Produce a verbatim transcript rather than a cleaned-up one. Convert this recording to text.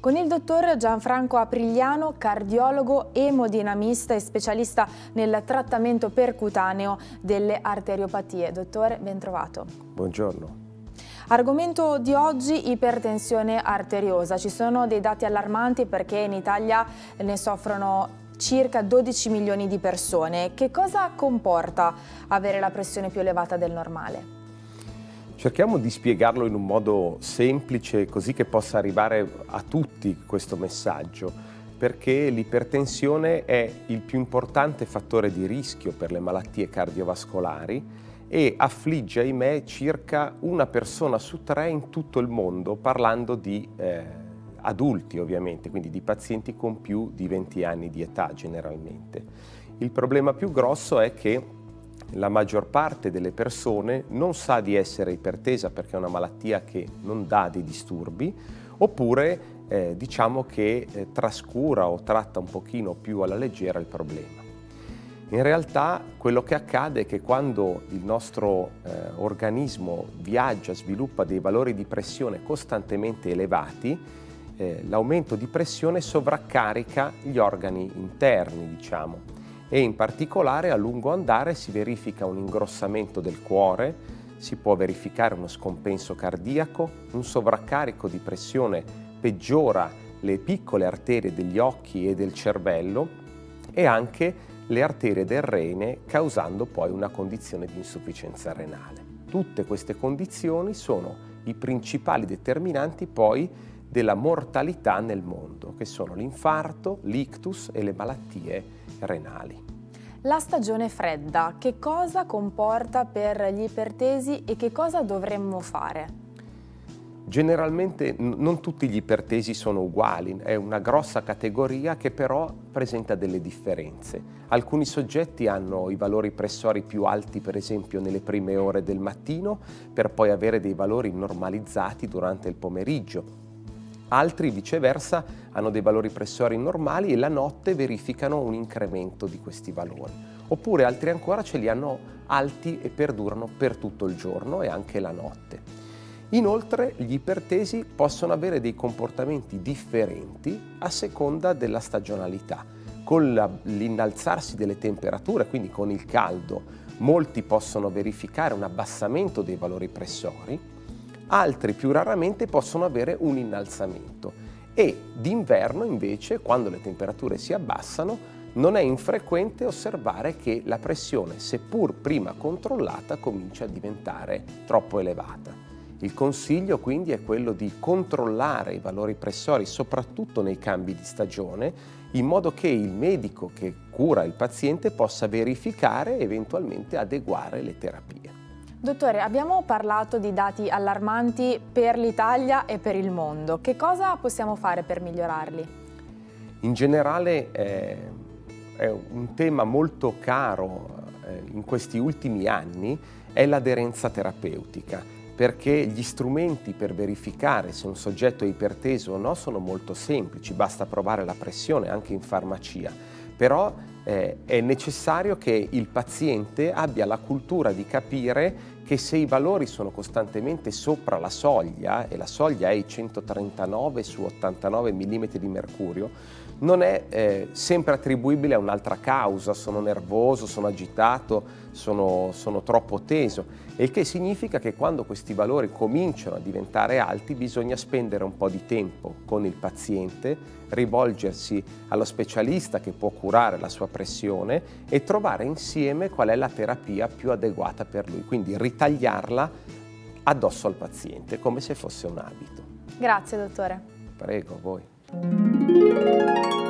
Con il dottor Gianfranco Aprigliano, cardiologo, emodinamista e specialista nel trattamento percutaneo delle arteriopatie. Dottore, ben trovato. Buongiorno. Argomento di oggi: ipertensione arteriosa. Ci sono dei dati allarmanti perché in Italia ne soffrono circa dodici milioni di persone. Che cosa comporta avere la pressione più elevata del normale? Cerchiamo di spiegarlo in un modo semplice, così che possa arrivare a tutti questo messaggio, perché l'ipertensione è il più importante fattore di rischio per le malattie cardiovascolari e affligge, ahimè, circa una persona su tre in tutto il mondo, parlando di eh, adulti ovviamente, quindi di pazienti con più di venti anni di età generalmente. Il problema più grosso è che la maggior parte delle persone non sa di essere ipertesa perché è una malattia che non dà dei disturbi, oppure eh, diciamo che eh, trascura o tratta un pochino più alla leggera il problema. In realtà quello che accade è che quando il nostro eh, organismo viaggia, sviluppa dei valori di pressione costantemente elevati, eh, l'aumento di pressione sovraccarica gli organi interni, diciamo. E in particolare a lungo andare si verifica un ingrossamento del cuore, si può verificare uno scompenso cardiaco, un sovraccarico di pressione peggiora le piccole arterie degli occhi e del cervello e anche le arterie del rene, causando poi una condizione di insufficienza renale. Tutte queste condizioni sono i principali determinanti poi della mortalità nel mondo, che sono l'infarto, l'ictus e le malattie renali. La stagione fredda, che cosa comporta per gli ipertesi e che cosa dovremmo fare? Generalmente non tutti gli ipertesi sono uguali, è una grossa categoria che però presenta delle differenze. Alcuni soggetti hanno i valori pressori più alti, per esempio nelle prime ore del mattino, per poi avere dei valori normalizzati durante il pomeriggio. Altri viceversa hanno dei valori pressori normali e la notte verificano un incremento di questi valori. Oppure altri ancora ce li hanno alti e perdurano per tutto il giorno e anche la notte. Inoltre gli ipertesi possono avere dei comportamenti differenti a seconda della stagionalità. Con l'innalzarsi delle temperature, quindi con il caldo, molti possono verificare un abbassamento dei valori pressori, altri più raramente possono avere un innalzamento e d'inverno invece, quando le temperature si abbassano, non è infrequente osservare che la pressione, seppur prima controllata, comincia a diventare troppo elevata. Il consiglio quindi è quello di controllare i valori pressori, soprattutto nei cambi di stagione, in modo che il medico che cura il paziente possa verificare e eventualmente adeguare le terapie. Dottore, abbiamo parlato di dati allarmanti per l'Italia e per il mondo. Che cosa possiamo fare per migliorarli? In generale eh, è un tema molto caro eh, in questi ultimi anni è l'aderenza terapeutica, perché gli strumenti per verificare se un soggetto è iperteso o no sono molto semplici, basta provare la pressione anche in farmacia, però eh, è necessario che il paziente abbia la cultura di capire che se i valori sono costantemente sopra la soglia, e la soglia è i centotrentanove su ottantanove millimetri di mercurio, non è eh, sempre attribuibile a un'altra causa, sono nervoso, sono agitato, sono, sono troppo teso, il che significa che quando questi valori cominciano a diventare alti bisogna spendere un po' di tempo con il paziente, rivolgersi allo specialista che può curare la sua pressione e trovare insieme qual è la terapia più adeguata per lui, quindi ritagliarla addosso al paziente come se fosse un abito. Grazie dottore. Prego, a voi.